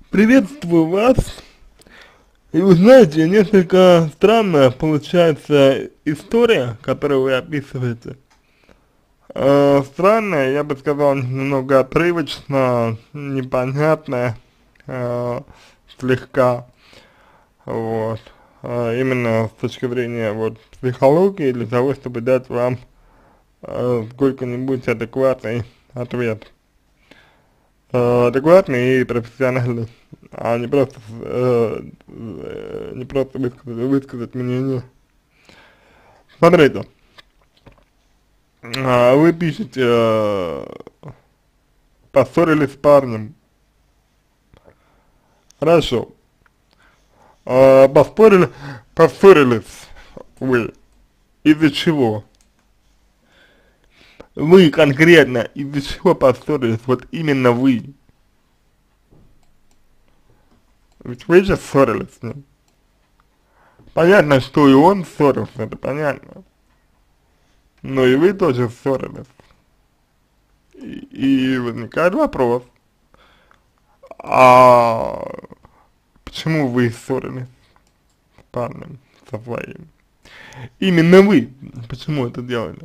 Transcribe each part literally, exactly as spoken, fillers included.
Приветствую вас. И вы знаете, несколько странная получается история, которую вы описываете. Э, странная, я бы сказал, немного отрывочно, непонятная, э, слегка, вот. Э, именно с точки зрения вот психологии, для того, чтобы дать вам э, сколько-нибудь адекватный ответ. Э, адекватный и профессиональный, а не просто, э, э, не просто высказать, высказать мнение. Смотрите, а, вы пишете, э, поссорились с парнем, хорошо, а, поспорили, поссорились вы, из-за чего? Вы конкретно из-за чего поссорились, вот именно вы? Ведь вы же ссорились с ним. Понятно, что и он ссорился, это понятно. Но и вы тоже ссорились. И, и возникает вопрос, а почему вы ссорились с парнем, со своим? Именно вы, почему это делали?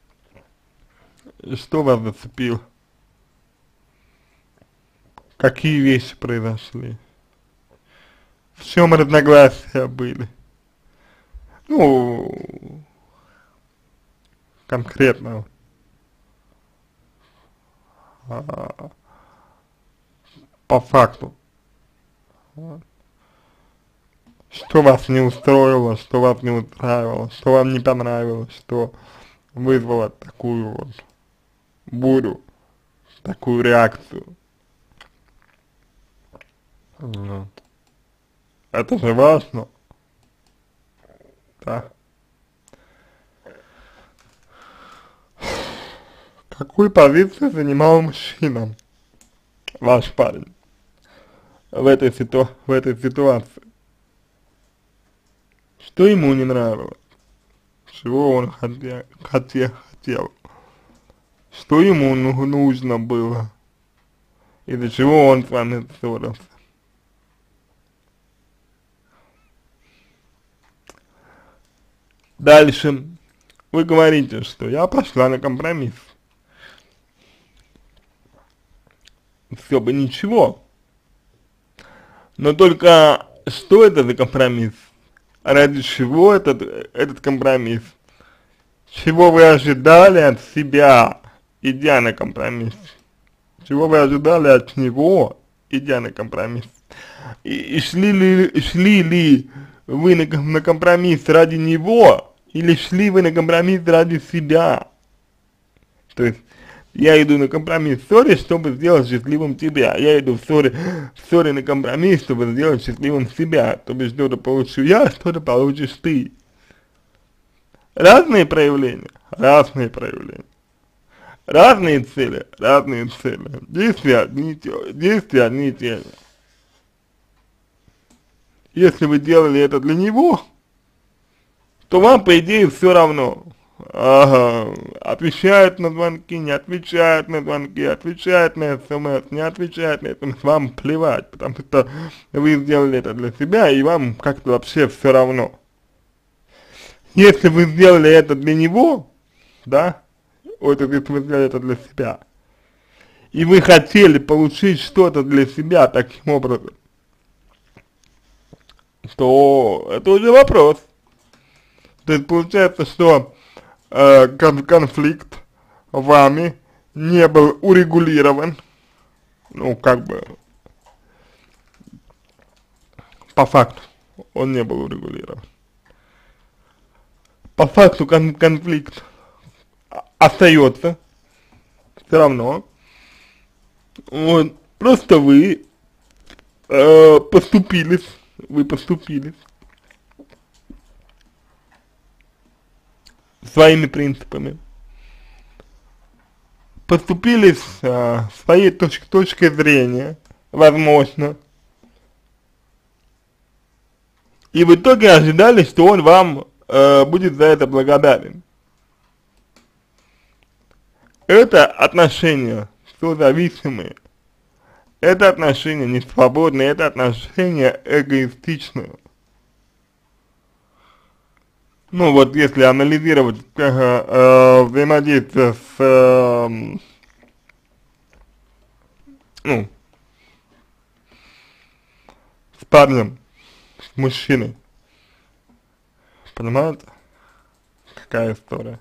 Что вас зацепило? Какие вещи произошли? В чем разногласия были? Ну, конкретно. А, по факту. Вот. Что вас не устроило, что вас не устраивало, что вам не понравилось, что вызвало такую вот бурю, такую реакцию. Вот. Это же важно, да. Какую позицию занимал мужчина, ваш парень, в этой, ситу в этой ситуации? Что ему не нравилось? Чего он хотел, хотел, хотел? Что ему ну нужно было? Из-за чего он с вами ссорился? Дальше. Вы говорите, что я пошла на компромисс. Все бы ничего. Но только что это за компромисс? Ради чего этот, этот компромисс? Чего вы ожидали от себя, идя на компромисс? Чего вы ожидали от него, идя на компромисс? И, и шли ли, шли ли вы на, на компромисс ради него, или шли вы на компромисс ради себя? То есть, я иду на компромисс в ссоре, чтобы сделать счастливым тебя. Я иду в ссоре, в ссоре на компромисс, чтобы сделать счастливым себя. То есть, что-то получу я, что-то получишь ты. Разные проявления, разные проявления. Разные цели, разные цели. Действия одни и те, действия одни и те же. Если вы делали это для него, то вам, по идее, все равно. Ага, отвечает на звонки, не отвечает на звонки, отвечает на смс, не отвечает на смс, вам плевать, потому что вы сделали это для себя, и вам как-то вообще все равно. Если вы сделали это для него, да, вот если вы сделали это для себя, и вы хотели получить что-то для себя таким образом, то это уже вопрос. То есть получается, что э, кон конфликт вами не был урегулирован, ну как бы по факту он не был урегулирован. По факту кон конфликт остается все равно. Вот, просто вы э, поступились, вы поступились своими принципами, поступились э, своей точ точкой зрения, возможно, и в итоге ожидали, что он вам э, будет за это благодарен. Это отношения созависимые, Это отношения не свободные, это отношения эгоистичные. Ну вот если анализировать э, э, взаимодействие с, э, ну, с парнем, с мужчиной, понимаете, какая история?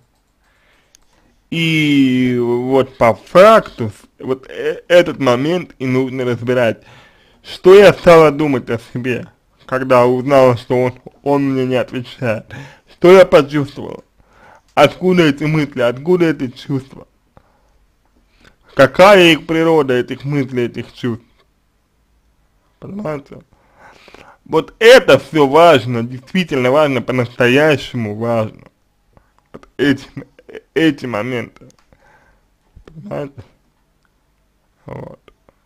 И вот по факту, вот э этот момент и нужно разбирать. Что я стала думать о себе, когда узнала, что он, он мне не отвечает? Что я почувствовала? Откуда эти мысли, откуда эти чувства? Какая их природа, этих мыслей, этих чувств? Понимаете? Вот это все важно, действительно важно, по-настоящему важно. Вот эти, эти моменты. Понимаете? Вот.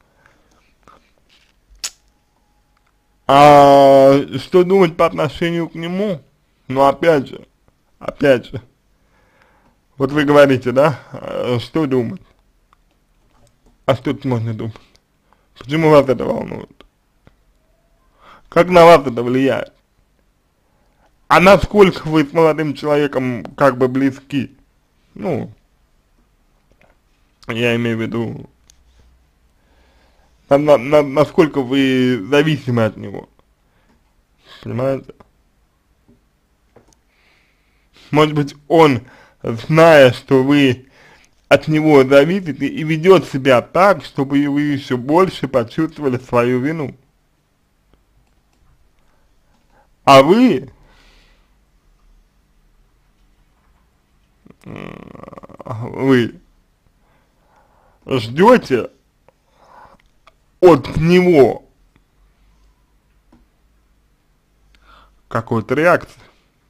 А что думать по отношению к нему? Ну опять же, опять же, вот вы говорите, да, а что думать? А что тут можно думать? Почему вас это волнует? Как на вас это влияет? А насколько вы с молодым человеком как бы близки? Ну, я имею в виду, на, на, на, насколько вы зависимы от него, понимаете? Может быть, он, зная, что вы от него зависите, и ведет себя так, чтобы вы еще больше почувствовали свою вину. А вы, вы ждете от него какой-то реакции.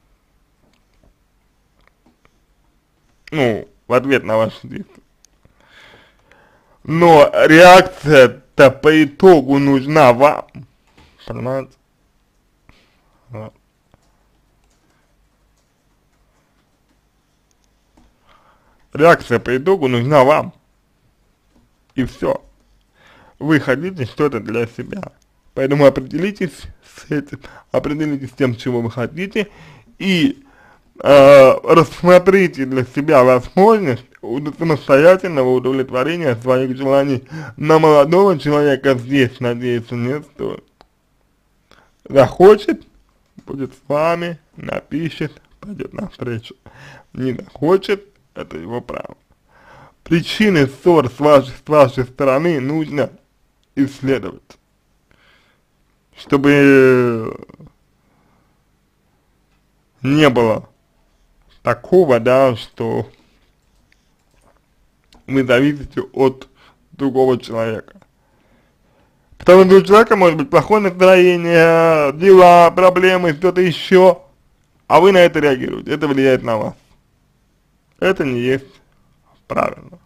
Ну, в ответ на ваши действия. Но реакция-то по итогу нужна вам. Понимаете? Вот. Реакция по итогу нужна вам. И все. Вы хотите что-то для себя. Поэтому определитесь с этим, определитесь с тем, чего вы хотите, и э, рассмотрите для себя возможность самостоятельного удовлетворения своих желаний. На молодого человека здесь надеяться не стоит. Захочет, будет с вами, напишет, пойдет навстречу. Не захочет, это его право. Причины ссор с вашей, с вашей стороны нужно исследовать, чтобы не было такого, да, что вы зависите от другого человека. Потому что у человека может быть плохое настроение, дела, проблемы, что-то еще, а вы на это реагируете, это влияет на вас. Это не есть правильно.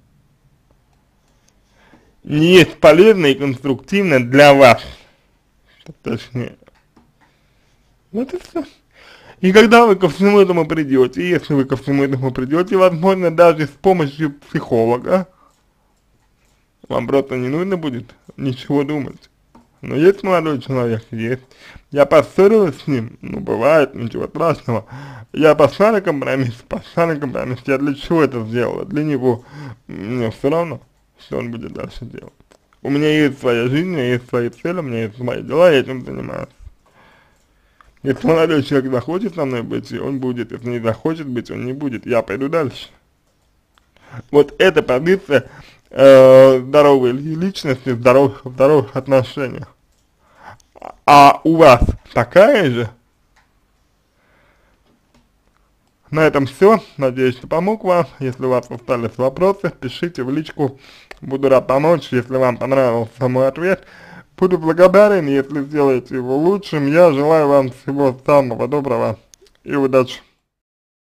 Не есть полезно и конструктивно для вас, точнее. Вот и все. И когда вы ко всему этому придете, если вы ко всему этому придете, возможно, даже с помощью психолога, вам просто не нужно будет ничего думать. Но есть молодой человек, есть. Я поссорилась с ним, ну бывает, ничего страшного. Я пошла на компромисс, пошла на компромисс. Я для чего это сделала? Для него. Мне все равно, что он будет дальше делать. У меня есть своя жизнь, у меня есть свои цели, у меня есть мои дела, я этим занимаюсь. Если молодой человек захочет со мной быть, он будет. Если не захочет быть, он не будет. Я пойду дальше. Вот эта позиция э, здоровой личности, здоровых, здоровых отношениях. А у вас такая же? На этом все. Надеюсь, что помог вам. Если у вас остались вопросы, пишите в личку. Буду рад помочь. Если вам понравился мой ответ, буду благодарен, если сделаете его лучшим. Я желаю вам всего самого доброго и удачи.